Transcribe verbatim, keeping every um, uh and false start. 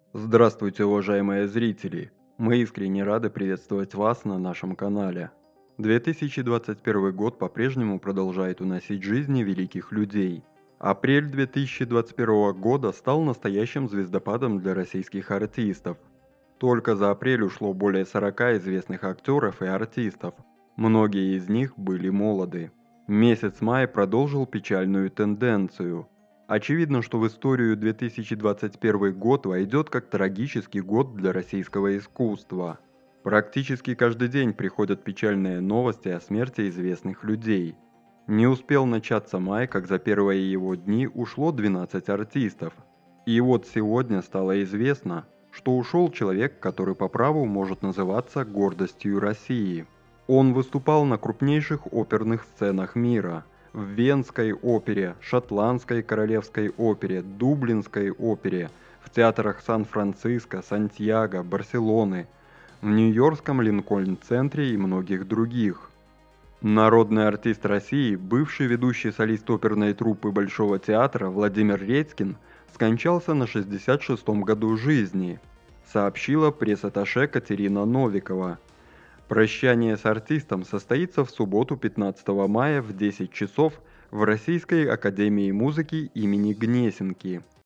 Здравствуйте, уважаемые зрители! Мы искренне рады приветствовать вас на нашем канале. две тысячи двадцать первый год по-прежнему продолжает уносить жизни великих людей. Апрель две тысячи двадцать первого года стал настоящим звездопадом для российских артистов. Только за апрель ушло более сорока известных актеров и артистов. Многие из них были молоды. Месяц мая продолжил печальную тенденцию. Очевидно, что в историю две тысячи двадцать первый год войдет как трагический год для российского искусства. Практически каждый день приходят печальные новости о смерти известных людей. Не успел начаться май, как за первые его дни ушло двенадцать артистов. И вот сегодня стало известно, что ушел человек, который по праву может называться гордостью России. Он выступал на крупнейших оперных сценах мира – в Венской опере, Шотландской королевской опере, Дублинской опере, в театрах Сан-Франциско, Сантьяго, Барселоны, в Нью-Йоркском Линкольн-центре и многих других. Народный артист России, бывший ведущий солист оперной труппы Большого театра Владимир Редькин скончался на шестьдесят шестом году жизни, сообщила пресс-атташе Катерина Новикова. Прощание с артистом состоится в субботу пятнадцатого мая в десять часов в Российской академии музыки имени Гнесинки.